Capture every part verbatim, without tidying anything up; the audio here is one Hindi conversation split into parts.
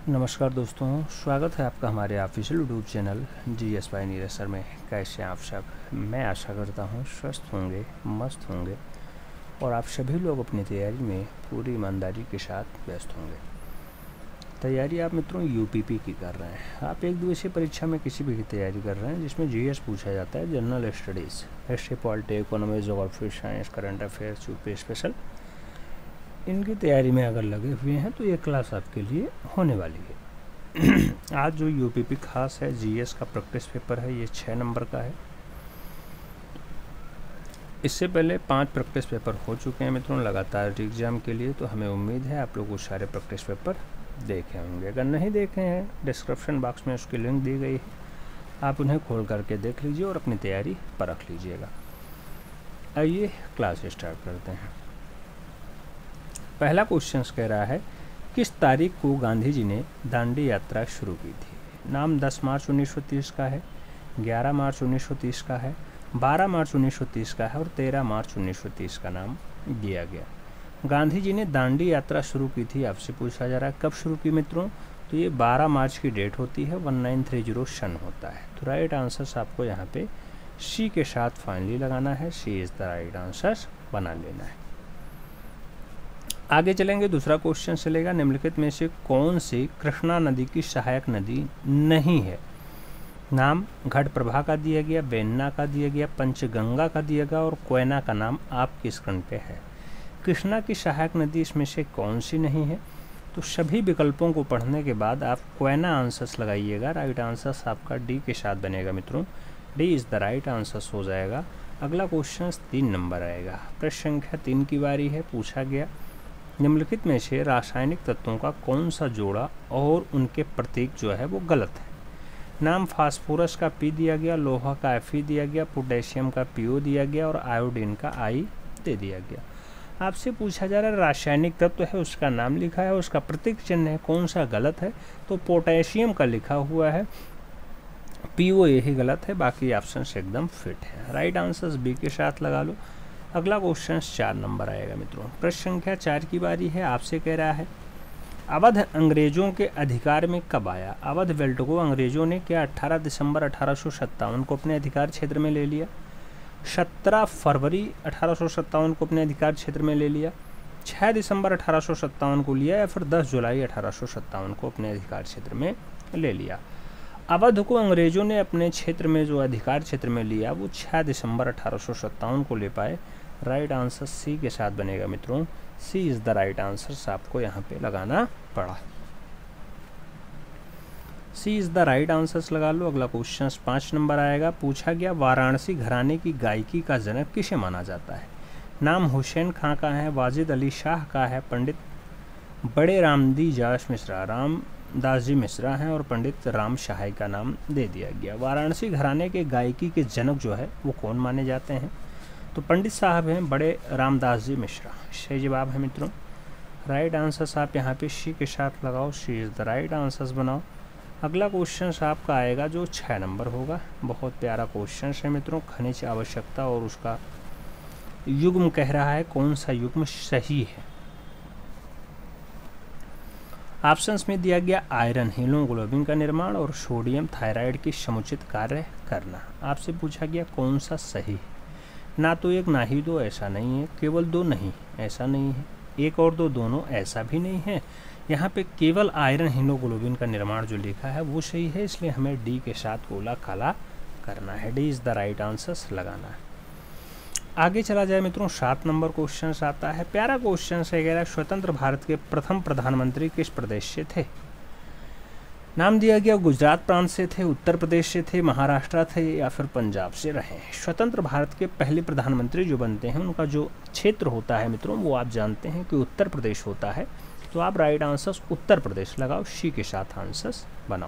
नमस्कार दोस्तों, स्वागत है आपका हमारे official YouTube channel G S Y Neeraj sir में। कैसे हैं आप सब? मैं आशा करता हूँ स्वस्थ होंगे, मस्त होंगे और आप सभी लोग अपनी तैयारी में पूरी ईमानदारी के साथ व्यस्त होंगे। तैयारी आप मित्रों यू पी पी की कर रहे हैं। आप एक दिवसीय परीक्षा में किसी भी की तैयारी कर रहे हैं जिसमें जी एस पूछा जाता है, general studies, history, polity, economy, geography, science, current affairs, UP special, इनकी तैयारी में अगर लगे हुए हैं तो ये क्लास आपके लिए होने वाली है। आज जो यू पी पी खास है, जी एस का प्रैक्टिस पेपर है, ये छः नंबर का है। इससे पहले पांच प्रैक्टिस पेपर हो चुके हैं मित्रों लगातार एग्ज़ाम के लिए, तो हमें उम्मीद है आप लोग वो सारे प्रैक्टिस पेपर देखे होंगे। अगर नहीं देखे हैं, डिस्क्रिप्शन बॉक्स में उसकी लिंक दी गई है, आप उन्हें खोल करके देख लीजिए और अपनी तैयारी परख लीजिएगा। आइए क्लास स्टार्ट करते हैं। पहला क्वेश्चन कह रहा है, किस तारीख को गांधी जी ने दांडी यात्रा शुरू की थी? नाम दस मार्च उन्नीस सौ तीस का है, ग्यारह मार्च उन्नीस सौ तीस का है, बारह मार्च उन्नीस सौ तीस का है और तेरह मार्च उन्नीस सौ तीस का नाम दिया गया। गांधी जी ने दांडी यात्रा शुरू की थी, आपसे पूछा जा रहा है कब शुरू की मित्रों? तो ये बारह मार्च की डेट होती है, उन्नीस सौ तीस सन होता है। तो राइट आंसर आपको यहाँ पे सी के साथ फाइनली लगाना है। C is the right answer बना लेना है। आगे चलेंगे, दूसरा क्वेश्चन चलेगा, निम्नलिखित में से कौन सी कृष्णा नदी की सहायक नदी नहीं है? नाम घटप्रभा का दिया गया, बेन्ना का दिया गया, पंचगंगा का दिया गया और कोयना का नाम आपकी स्क्रीन पे है। कृष्णा की सहायक नदी इसमें से कौन सी नहीं है? तो सभी विकल्पों को पढ़ने के बाद आप कोयना आंसर्स लगाइएगा। राइट आंसर्स आपका डी के साथ बनेगा मित्रों। D is the right answers हो जाएगा। अगला क्वेश्चन तीन नंबर आएगा। प्रश्न संख्या तीन की बारी है। पूछा गया, निम्नलिखित में से रासायनिक तत्वों का कौन सा जोड़ा और उनके प्रतीक जो है वो गलत है? नाम फास्फोरस का पी दिया गया, लोहा का एफ दिया गया, पोटेशियम का पीओ दिया गया और आयोडीन का आई दे दिया गया। आपसे पूछा जा रहा है रासायनिक तत्व है, उसका नाम लिखा है, उसका प्रतीक चिन्ह है, कौन सा गलत है? तो पोटेशियम का लिखा हुआ है, पीओ यही गलत है, बाकी ऑप्शन एकदम फिट है। राइट आंसर बी के साथ लगा लो। अगला क्वेश्चन चार नंबर आएगा मित्रों। प्रश्न संख्या चार की बारी है। आपसे कह रहा है, अवध अंग्रेजों के अधिकार में कब आया? अवध बेल्ट को अंग्रेजों ने क्या अठारह दिसंबर अठारह सौ सत्तावन को अपने अधिकार क्षेत्र में ले लिया, सत्रह फरवरी अठारह सौ सत्तावन को अपने अधिकार क्षेत्र में ले लिया, छः दिसंबर अठारह सौ सत्तावन को लिया या फिर दस जुलाई अठारह सौ सत्तावन को अपने अधिकार क्षेत्र में ले लिया? अवध को अंग्रेजों ने अपने क्षेत्र में जो अधिकार क्षेत्र में लिया वो छः दिसंबर अठारह सौ सत्तावन को ले पाए। राइट आंसर सी के साथ बनेगा मित्रों। C is the right answer आपको यहाँ पे लगाना पड़ा। C is the right answers लगा लो। अगला क्वेश्चन पाँच नंबर आएगा। पूछा गया, वाराणसी घराने की गायकी का जनक किसे माना जाता है? नाम हुसैन खां का है, वाजिद अली शाह का है, पंडित बड़े रामदी जास मिश्रा रामदास जी मिश्रा हैं और पंडित राम शाही का नाम दे दिया गया। वाराणसी घराने के गायकी के जनक जो है वो कौन माने जाते हैं? तो पंडित साहब हैं बड़े रामदास जी मिश्रा। सही जवाब है मित्रों। राइट आंसर्स आप यहाँ पे सी के साथ लगाओ। C is the right answers बनाओ। अगला क्वेश्चन आपका आएगा जो छः नंबर होगा। बहुत प्यारा क्वेश्चन है मित्रों। खनिज आवश्यकता और उसका युग्म कह रहा है, कौन सा युग्म सही है? ऑप्शंस में दिया गया आयरन हीमोग्लोबिन का निर्माण और सोडियम थायराइड की समुचित कार्य करना। आपसे पूछा गया कौन सा सही है? ना तो एक ना ही दो, ऐसा नहीं है। केवल दो नहीं, ऐसा नहीं है। एक और दो दोनों, ऐसा भी नहीं है। यहाँ पे केवल आयरन हीमोग्लोबिन का निर्माण जो लिखा है वो सही है, इसलिए हमें डी के साथ गोला काला करना है। D is the right answer लगाना है। आगे चला जाए मित्रों, सात नंबर क्वेश्चन आता है। प्यारा क्वेश्चन है, कह रहा है, स्वतंत्र भारत के प्रथम प्रधानमंत्री किस प्रदेश से थे? नाम दिया गया गुजरात प्रांत से थे, उत्तर प्रदेश से थे, महाराष्ट्र थे या फिर पंजाब से रहे। स्वतंत्र भारत के पहले प्रधानमंत्री जो बनते हैं उनका जो क्षेत्र होता है मित्रों वो आप जानते हैं कि उत्तर प्रदेश होता है। तो आप राइट आंसर्स उत्तर प्रदेश लगाओ। सी के साथ आंसर्स बनाओ।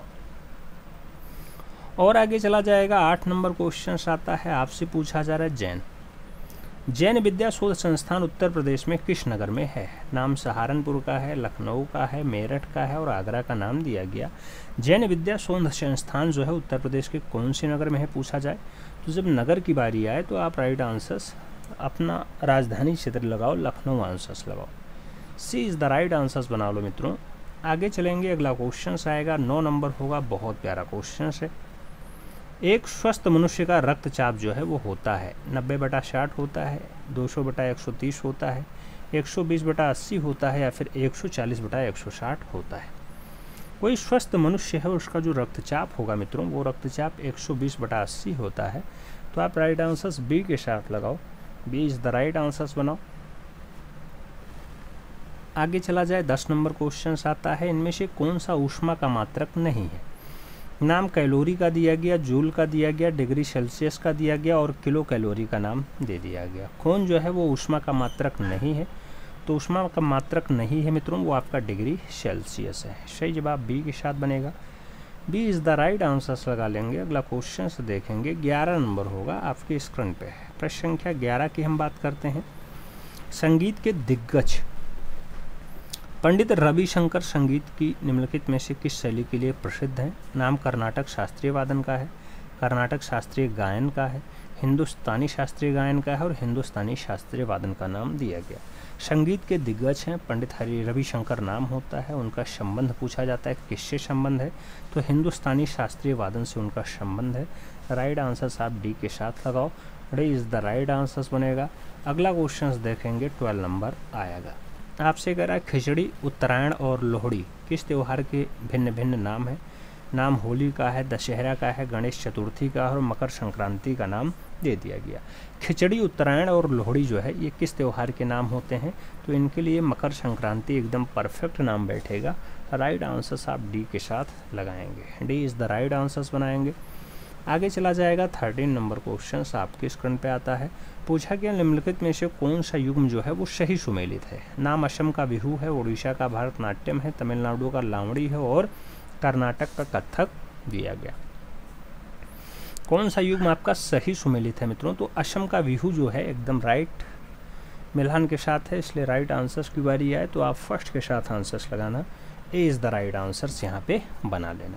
और आगे चला जाएगा, आठ नंबर क्वेश्चन आता है। आपसे पूछा जा रहा है, जैन जैन विद्या शोध संस्थान उत्तर प्रदेश में किस नगर में है? नाम सहारनपुर का है, लखनऊ का है, मेरठ का है और आगरा का नाम दिया गया। जैन विद्या शोध संस्थान जो है उत्तर प्रदेश के कौन से नगर में है पूछा जाए तो जब नगर की बारी आए तो आप राइट आंसर्स अपना राजधानी क्षेत्र लगाओ, लखनऊ आंसर्स लगाओ। C is the right answers बना लो मित्रों। आगे चलेंगे, अगला क्वेश्चन आएगा, नौ नंबर होगा, बहुत प्यारा क्वेश्चन है। एक स्वस्थ मनुष्य का रक्तचाप जो है वो होता है नब्बे बटा साठ होता है, दो सौ बटा एक सौ तीस होता है, एक सौ बीस बटा अस्सी होता है, या फिर एक सौ चालीस बटा एक सौ साठ होता है। कोई स्वस्थ मनुष्य है उसका जो रक्तचाप होगा मित्रों, वो रक्तचाप एक सौ बीस बटा अस्सी होता है। तो आप राइट आंसर्स बी के साथ लगाओ, B is the right answers बनाओ। आगे चला जाए, दस नंबर क्वेश्चन आता है, इनमें से कौन सा ऊष्मा का मात्रक नहीं है। नाम कैलोरी का दिया गया, जूल का दिया गया, डिग्री सेल्सियस का दिया गया और किलो कैलोरी का नाम दे दिया गया। कौन जो है वो ऊष्मा का मात्रक नहीं है, तो ऊष्मा का मात्रक नहीं है मित्रों, वो आपका डिग्री सेल्सियस है। सही जवाब बी के साथ बनेगा, B is the right answers लगा लेंगे। अगला क्वेश्चन से देखेंगे, ग्यारह नंबर होगा, आपकी स्क्रीन पे है। प्रश्न संख्या ग्यारह की हम बात करते हैं। संगीत के दिग्गज पंडित रविशंकर संगीत की निम्नलिखित में से किस शैली के लिए प्रसिद्ध हैं। नाम कर्नाटक शास्त्रीय वादन का है, कर्नाटक शास्त्रीय गायन का है, हिंदुस्तानी शास्त्रीय गायन का है और हिंदुस्तानी शास्त्रीय वादन का नाम दिया गया। संगीत के दिग्गज हैं, पंडित हरि रविशंकर नाम होता है, उनका संबंध पूछा जाता है किससे संबंध है, तो हिंदुस्तानी शास्त्रीय वादन से उनका संबंध है। राइट आंसर्स आप डी के साथ लगाओ, D is the right answers बनेगा। अगला क्वेश्चन देखेंगे, ट्वेल्व नंबर आएगा। आपसे कह रहा है खिचड़ी, उत्तरायण और लोहड़ी किस त्यौहार के भिन्न भिन्न नाम है। नाम होली का है, दशहरा का है, गणेश चतुर्थी का है और मकर संक्रांति का नाम दे दिया गया। खिचड़ी, उत्तरायण और लोहड़ी जो है ये किस त्यौहार के नाम होते हैं, तो इनके लिए मकर संक्रांति एकदम परफेक्ट नाम बैठेगा। राइट आंसर्स आप डी के साथ लगाएंगे, D is the right answers बनाएंगे। आगे चला जाएगा, थर्टीन नंबर क्वेश्चन आपके स्क्रीन पे आता है। पूछा गया निम्नलिखित में से कौन सा युग्म जो है वो सही सुमेलित है। नाम असम का बिहू है, उड़ीसा का भरतनाट्यम है, तमिलनाडु का लावड़ी है और कर्नाटक का कथक दिया गया। कौन सा युग्म आपका सही सुमेलित है मित्रों, तो असम का बिहू जो है एकदम राइट मिलान के साथ है, इसलिए राइट आंसर्स की बारी आए तो आप फर्स्ट के साथ आंसर्स लगाना, A is the right answers यहाँ पे बना लेना।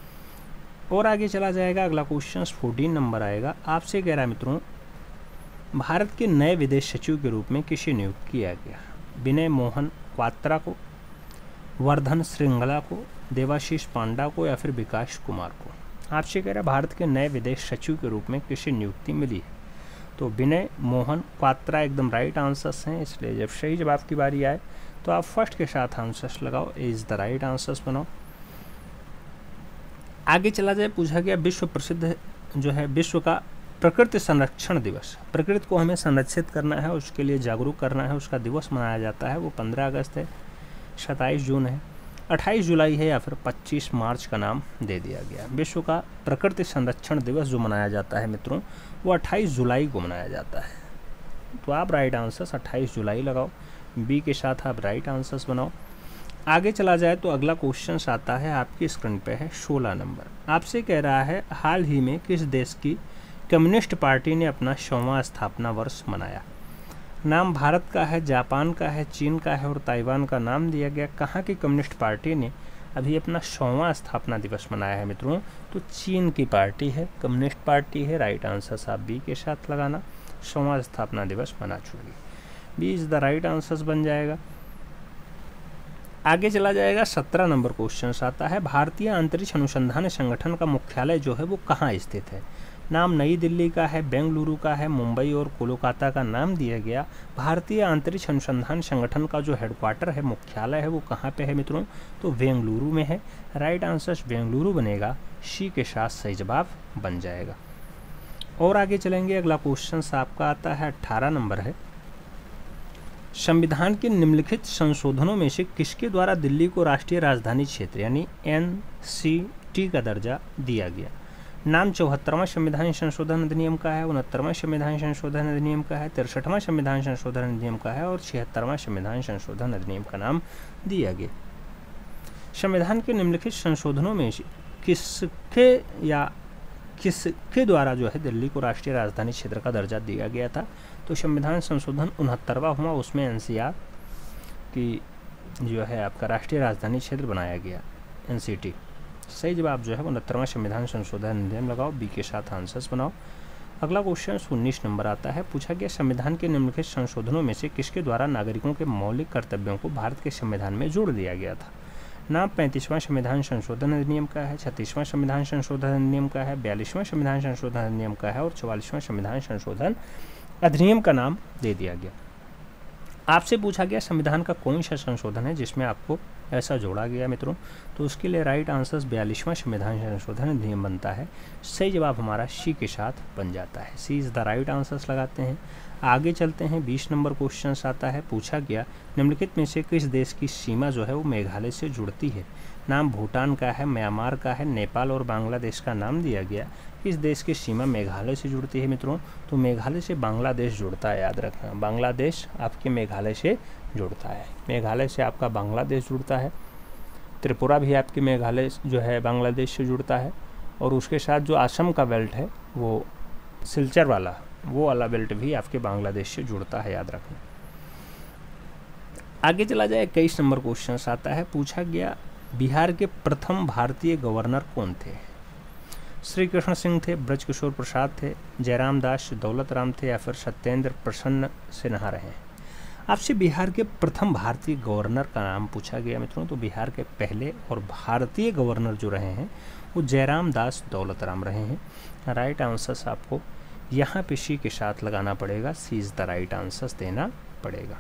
और आगे चला जाएगा, अगला क्वेश्चन फोर्टीन नंबर आएगा। आपसे कह रहा है मित्रों, भारत के नए विदेश सचिव के रूप में किसे नियुक्त किया गया। विनय मोहन क्वात्रा को, वर्धन श्रृंगला को, देवाशीष पांडा को या फिर विकास कुमार को। आपसे कह रहा है भारत के नए विदेश सचिव के रूप में किसे नियुक्ति मिली है, तो विनय मोहन क्वात्रा एकदम राइट आंसर्स हैं, इसलिए जब सही जवाब की बारी आए तो आप फर्स्ट के साथ आंसर्स लगाओ, A is the right answers बनाओ। आगे चला जाए, पूछा गया विश्व प्रसिद्ध जो है विश्व का प्रकृति संरक्षण दिवस, प्रकृति को हमें संरक्षित करना है, उसके लिए जागरूक करना है, उसका दिवस मनाया जाता है, वो पंद्रह अगस्त है, सत्ताईस जून है, अट्ठाईस जुलाई है या फिर पच्चीस मार्च का नाम दे दिया गया। विश्व का प्रकृति संरक्षण दिवस जो मनाया जाता है मित्रों, वो अट्ठाईस जुलाई को मनाया जाता है, तो आप राइट आंसर्स अट्ठाईस जुलाई लगाओ, बी के साथ आप राइट आंसर्स बनाओ। आगे चला जाए तो अगला क्वेश्चन आता है, आपकी स्क्रीन पे है सोलह नंबर। आपसे कह रहा है हाल ही में किस देश की कम्युनिस्ट पार्टी ने अपना सौवां स्थापना वर्ष मनाया। नाम भारत का है, जापान का है, चीन का है और ताइवान का नाम दिया गया। कहाँ की कम्युनिस्ट पार्टी ने अभी अपना सौवां स्थापना दिवस मनाया है मित्रों, तो चीन की पार्टी है, कम्युनिस्ट पार्टी है। राइट आंसर्स आप बी के साथ लगाना, सौवां स्थापना दिवस मना चुकी, B is the right answers बन जाएगा। आगे चला जाएगा, सत्रह नंबर क्वेश्चन आता है, भारतीय अंतरिक्ष अनुसंधान संगठन का मुख्यालय जो है वो कहाँ स्थित है। नाम नई दिल्ली का है, बेंगलुरु का है, मुंबई और कोलकाता का नाम दिया गया। भारतीय अंतरिक्ष अनुसंधान संगठन का जो हेडक्वार्टर है, मुख्यालय है, वो कहाँ पे है मित्रों, तो बेंगलुरु में है। राइट आंसर बेंगलुरु बनेगा, सी के साथ सही जवाब बन जाएगा। और आगे चलेंगे, अगला क्वेश्चन आपका आता है, अट्ठारह नंबर है। संविधान के निम्नलिखित संशोधनों में से किसके द्वारा दिल्ली को राष्ट्रीय राजधानी क्षेत्र यानी एन सी टी का दर्जा दिया गया। नाम चौहत्तरवां संविधान संशोधन अधिनियम का है, उनहत्तरवां संविधान संशोधन अधिनियम का है, तिरसठवां संविधान संशोधन अधिनियम का है और छिहत्तरवां संविधान संशोधन अधिनियम का नाम दिया गया। संविधान के निम्नलिखित संशोधनों में किसके या किसके द्वारा जो है दिल्ली को राष्ट्रीय राजधानी क्षेत्र का दर्जा दिया गया था, तो संविधान संशोधन उनहत्तरवां हुआ, उसमें एनसीआर की जो है आपका राष्ट्रीय राजधानी क्षेत्र बनाया गया, एनसीटी। सही जवाब जो है उनहत्तरवां संविधान संशोधन अधिनियम लगाओ, बी के साथ आंसर्स बनाओ। अगला क्वेश्चन उन्नीस नंबर आता है। पूछा गया संविधान के निम्नलिखित संशोधनों में से किसके द्वारा नागरिकों के मौलिक कर्तव्यों को भारत के संविधान में जोड़ दिया गया था। नाम पैंतीसवां संविधान संशोधन अधिनियम का है, छत्तीसवां संविधान संशोधन अधिनियम का है, बयालीसवां संविधान संशोधन अधिनियम का है और चौवालीसवां संविधान संशोधन अधिनियम का नाम दे दिया गया। आपसे पूछा गया संविधान का कौन सा संशोधन है जिसमें आपको ऐसा जोड़ा गया मित्रों, तो उसके लिए राइट आंसर बयालीसवां संविधान संशोधन अधिनियम बनता है। सही जवाब हमारा सी के साथ बन जाता है, C is the right answers लगाते हैं। आगे चलते हैं, बीस नंबर क्वेश्चन आता है, पूछा गया निम्नलिखित में से किस देश की सीमा जो है वो मेघालय से जुड़ती है। नाम भूटान का है, म्यांमार का है, नेपाल और बांग्लादेश का नाम दिया गया। किस देश की सीमा मेघालय से जुड़ती है मित्रों, तो मेघालय से बांग्लादेश जुड़ता है, याद रखना बांग्लादेश आपके मेघालय से जुड़ता है, मेघालय से आपका बांग्लादेश जुड़ता है। त्रिपुरा भी आपके मेघालय जो है बांग्लादेश से जुड़ता है और उसके साथ जो असम का बेल्ट है वो सिलचर वाला वो वाला बेल्ट भी आपके बांग्लादेश से जुड़ता है, याद रखना। आगे चला जाए, इक्कीस नंबर क्वेश्चन आता है, पूछा गया बिहार के प्रथम भारतीय गवर्नर कौन थे। श्री कृष्ण सिंह थे, ब्रजकिशोर प्रसाद थे, जयराम दास, दौलत राम थे या फिर सत्येंद्र प्रसन्न सिन्हा रहे हैं। आपसे बिहार के प्रथम भारतीय गवर्नर का नाम पूछा गया मित्रों, तो बिहार के पहले और भारतीय गवर्नर जो रहे हैं वो जयराम दास दौलत राम रहे हैं। राइट आंसर्स आपको यहाँ पे सी के साथ लगाना पड़ेगा, C is the right answers देना पड़ेगा।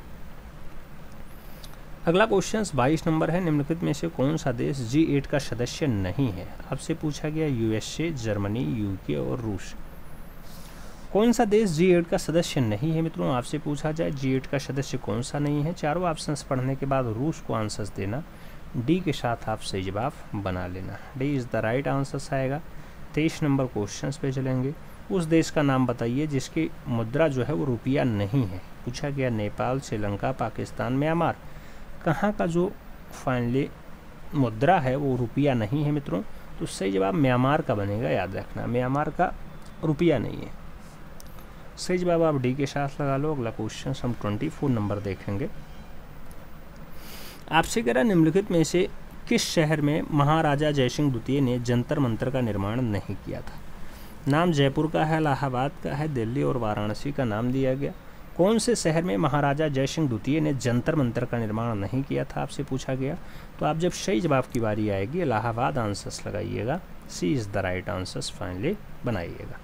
अगला क्वेश्चन बाईस नंबर है, निम्नलिखित में से कौन सा देश जी एट का सदस्य नहीं है। आपसे पूछा गया यूएसए, जर्मनी, यूके और रूस। कौन सा देश जी एट का सदस्य नहीं है मित्रों, आपसे पूछा जाए जी एट का सदस्य कौन सा नहीं है। चारों ऑप्शंस पढ़ने के बाद रूस को आंसर्स देना, डी के साथ आप सही जवाब बना लेना, D is the right answers आएगा। तेईस नंबर क्वेश्चन पे चलेंगे, उस देश का नाम बताइए जिसकी मुद्रा जो है वो रुपया नहीं है। पूछा गया नेपाल, श्रीलंका, पाकिस्तान, म्यांमार। कहाँ का जो फाइनली मुद्रा है वो रुपया नहीं है मित्रों, तो सही जवाब म्यांमार का बनेगा, याद रखना म्यांमार का रुपया नहीं है। सही जवाब आप डी के साथ लगा लो। अगला क्वेश्चन हम चौबीस नंबर देखेंगे। आपसे कह रहा निम्नलिखित में से किस शहर में महाराजा जयसिंह द्वितीय ने जंतर मंतर का निर्माण नहीं किया था। नाम जयपुर का है, इलाहाबाद का है, दिल्ली और वाराणसी का नाम दिया गया। कौन से शहर में महाराजा जयसिंह द्वितीय ने जंतर मंतर का निर्माण नहीं किया था, आपसे पूछा गया। तो आप जब सही जवाब की बारी आएगी इलाहाबाद आंसर्स लगाइएगा, C is the right answers finally बनाइएगा।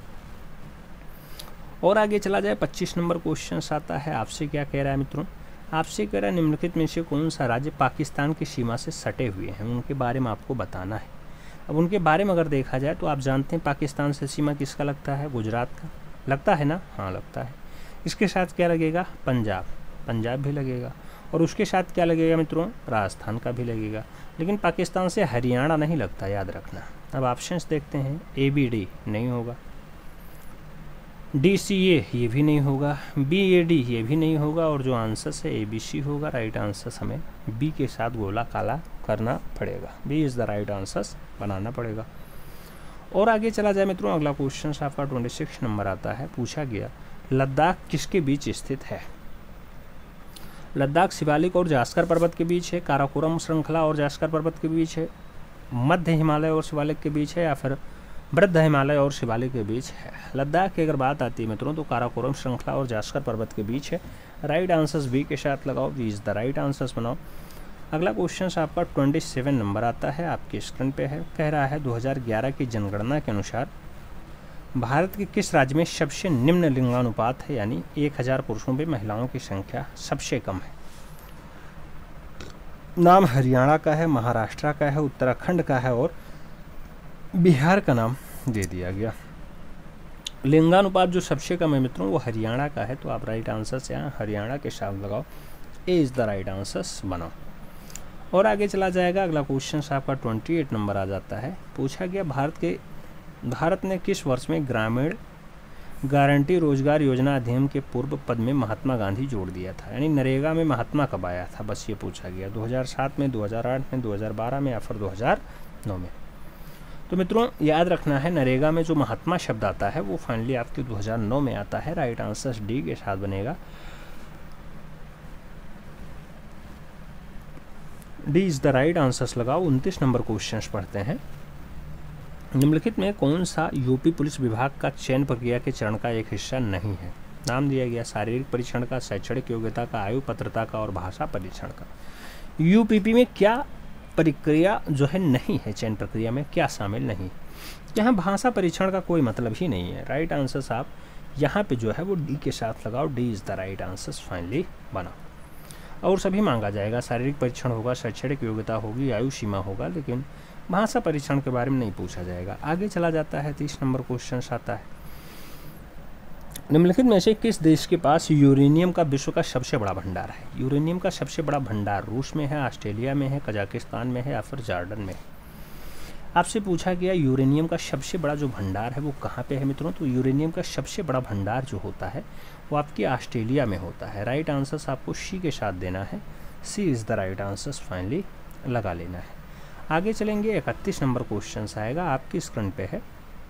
और आगे चला जाए, पच्चीस नंबर क्वेश्चन आता है, आपसे क्या कह रहा है मित्रों, आपसे कह रहा है निम्नलिखित में से कौन सा राज्य पाकिस्तान की सीमा से सटे हुए हैं, उनके बारे में आपको बताना है। अब उनके बारे में अगर देखा जाए तो आप जानते हैं पाकिस्तान से सीमा किसका लगता है, गुजरात का लगता है ना, हाँ लगता है। इसके साथ क्या लगेगा, पंजाब, पंजाब भी लगेगा। और उसके साथ क्या लगेगा मित्रों, राजस्थान का भी लगेगा। लेकिन पाकिस्तान से हरियाणा नहीं लगता, याद रखना। अब ऑप्शंस देखते हैं, ए बी डी नहीं होगा, डी सी ए ये भी नहीं होगा, बी ए डी ये भी नहीं होगा और जो आंसर्स है ए बी सी होगा। राइट आंसर्स हमें बी के साथ गोला काला करना पड़ेगा, B is the right answers बनाना पड़ेगा। और आगे चला जाए मित्रों, अगला क्वेश्चन आपका छब्बीस नंबर आता है, पूछा गया लद्दाख किसके बीच स्थित है। लद्दाख शिवालिक और जास्कर पर्वत के बीच है, काराकोरम श्रृंखला और जास्कर पर्वत के बीच है, मध्य हिमालय और शिवालिक के बीच है या फिर वृद्ध हिमालय और शिवालिक के बीच है। लद्दाख की अगर बात आती है मित्रों तो काराकोरम श्रृंखला और जास्कर पर्वत के बीच है। राइट आंसर्स बी के साथ लगाओ, B is the right answers बनाओ। अगला क्वेश्चन आपका सत्ताईस नंबर आता है, आपके स्क्रीन पे है, कह रहा है दो हज़ार ग्यारह की जनगणना के अनुसार भारत के किस राज्य में सबसे निम्न लिंगानुपात है, यानी एक हज़ार पुरुषों पे महिलाओं की संख्या सबसे कम है। नाम हरियाणा का है, महाराष्ट्र का है, उत्तराखंड का है और बिहार का नाम दे दिया गया। लिंगानुपात जो सबसे कम है मित्रों वो हरियाणा का है, तो आप राइट आंसर से यहाँ हरियाणा के साथ लगाओ, A is the right answers बनाओ। और आगे चला जाएगा, अगला क्वेश्चन आपका अट्ठाईस नंबर आ जाता है, पूछा गया भारत के भारत ने किस वर्ष में ग्रामीण गारंटी रोजगार योजना अधिनियम के पूर्व पद में महात्मा गांधी जोड़ दिया था, यानी नरेगा में महात्मा कब आया था, बस ये पूछा गया। दो हज़ार सात में, दो हज़ार आठ में, दो हज़ार बारह में या फिर दो हज़ार नौ में। तो मित्रों याद रखना है नरेगा में जो महात्मा शब्द आता है वो फाइनली आपके दो हज़ार नौ में आता है। राइट आंसर डी के साथ बनेगा, D is the right answers लगाओ। उनतीस नंबर क्वेश्चन पढ़ते हैं, निम्नलिखित में कौन सा यूपी पुलिस विभाग का चयन प्रक्रिया के चरण का एक हिस्सा नहीं है। नाम दिया गया शारीरिक परीक्षण का, शैक्षणिक योग्यता का, आयु पत्रता का और भाषा परीक्षण का। यूपीपी में क्या प्रक्रिया जो है नहीं है, चयन प्रक्रिया में क्या शामिल नहीं। यहाँ भाषा परीक्षण का कोई मतलब ही नहीं है। राइट आंसर आप यहाँ पे जो है वो डी के साथ लगाओ, D is the right answer finally बनाओ। और सभी मांगा जाएगा, शारीरिक परीक्षण होगा, शैक्षणिक योग्यता होगी, आयु सीमा होगा, लेकिन भाषा परीक्षण के बारे में नहीं पूछा जाएगा। आगे चला जाता है, तीस नंबर क्वेश्चन आता है, निम्नलिखित में से किस देश के पास यूरेनियम का विश्व का सबसे बड़ा भंडार है। यूरेनियम का सबसे बड़ा भंडार रूस में है, ऑस्ट्रेलिया में है, कजाकिस्तान में है या फिर जॉर्डन में है। आपसे पूछा गया यूरेनियम का सबसे बड़ा जो भंडार है वो कहाँ पे है मित्रों, तो यूरेनियम का सबसे बड़ा भंडार जो होता है वो आपके ऑस्ट्रेलिया में होता है। राइट आंसर आपको सी के साथ देना है, C is the right answer finally लगा लेना है। आगे चलेंगे, इकतीस नंबर क्वेश्चन आएगा, आपकी स्क्रीन पे है।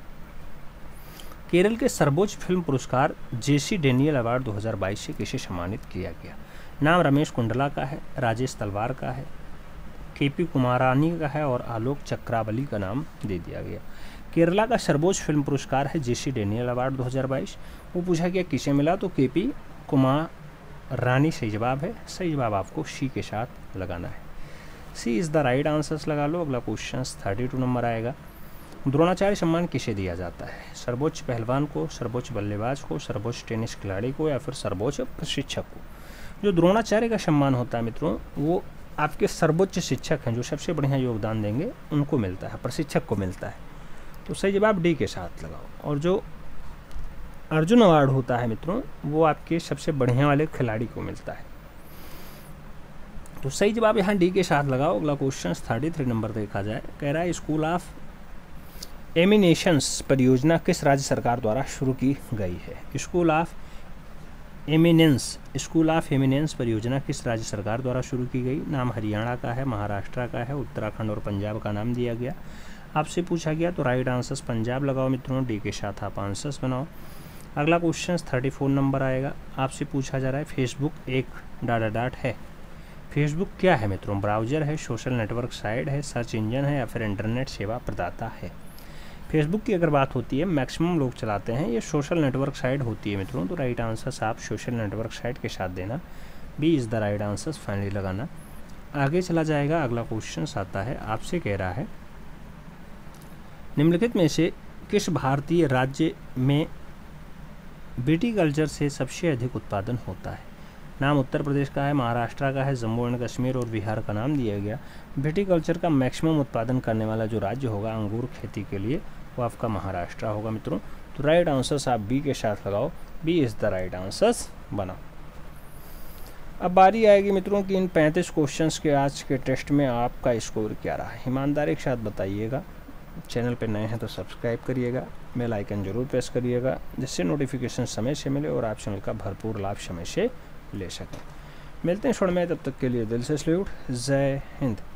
केरल के सर्वोच्च फिल्म पुरस्कार जेसी डेनियल अवार्ड दो हज़ार बाईस से किसे सम्मानित किया गया। नाम रमेश कुंडला का है, राजेश तलवार का है, केपी कुमारानी का है और आलोक चक्रावली का नाम दे दिया गया। केरला का सर्वोच्च फिल्म पुरस्कार है जेसी डेनियल अवार्ड दो हज़ार बाईस। वो पूछा गया किसे मिला, तो केपी कुमारानी सही जवाब है। सही जवाब आपको सी के साथ लगाना है, C is the right answers लगा लो। अगला क्वेश्चन थर्टी टू नंबर आएगा, द्रोणाचार्य सम्मान किसे दिया जाता है। सर्वोच्च पहलवान को, सर्वोच्च बल्लेबाज को, सर्वोच्च टेनिस खिलाड़ी को या फिर सर्वोच्च प्रशिक्षक को। जो द्रोणाचार्य का सम्मान होता है मित्रों वो आपके सर्वोच्च शिक्षक हैं, जो सबसे बढ़िया योगदान देंगे उनको मिलता है, प्रशिक्षक को मिलता है। तो सही जवाब डी के साथ लगाओ। और जो अर्जुन अवार्ड होता है मित्रों वो आपके सबसे बढ़िया वाले खिलाड़ी को मिलता है। तो सही जवाब यहाँ डी के साथ लगाओ। अगला क्वेश्चन थर्टी थ्री नंबर देखा जाए, कह रहा है स्कूल ऑफ एमिनेशंस परियोजना किस राज्य सरकार द्वारा शुरू की गई है। School of eminence school of eminence परियोजना किस राज्य सरकार द्वारा शुरू की गई। नाम हरियाणा का है, महाराष्ट्र का है, उत्तराखंड और पंजाब का नाम दिया गया। आपसे पूछा गया तो राइट आंसर्स पंजाब लगाओ मित्रों, डी के साथ आप आंसर्स बनाओ। अगला क्वेश्चन थर्टी फोर नंबर आएगा, आपसे पूछा जा रहा है फेसबुक एक डाटा डाट है। फेसबुक क्या है मित्रों, ब्राउजर है, सोशल नेटवर्क साइट है, सर्च इंजन है या फिर इंटरनेट सेवा प्रदाता है। फेसबुक की अगर बात होती है मैक्सिमम लोग चलाते हैं, ये सोशल नेटवर्क साइट होती है मित्रों। तो राइट आंसर आप सोशल नेटवर्क साइट के साथ देना, B is the right answer finally लगाना। आगे चला जाएगा, अगला क्वेश्चन आता है, आपसे कह रहा है निम्नलिखित में से किस भारतीय राज्य में विटीकल्चर से सबसे अधिक उत्पादन होता है। नाम उत्तर प्रदेश का है, महाराष्ट्र का है, जम्मू एंड कश्मीर और बिहार का नाम दिया गया। विटीकल्चर का मैक्सिमम उत्पादन करने वाला जो राज्य होगा अंगूर खेती के लिए वो आपका महाराष्ट्र होगा मित्रों। तो राइट आंसर्स आप बी के साथ लगाओ, B is the right answers बनाओ। अब बारी आएगी मित्रों कि इन पैंतीस क्वेश्चंस के आज के टेस्ट में आपका स्कोर क्या रहा है। ईमानदारी के साथ बताइएगा। चैनल पे नए हैं तो सब्सक्राइब करिएगा, बेल आइकन जरूर प्रेस करिएगा जिससे नोटिफिकेशन समय से मिले और आप चैनल का भरपूर लाभ समय से ले सकें। मिलते हैं छोड़ में, तब तक के लिए दिल से सैल्यूट, जय हिंद।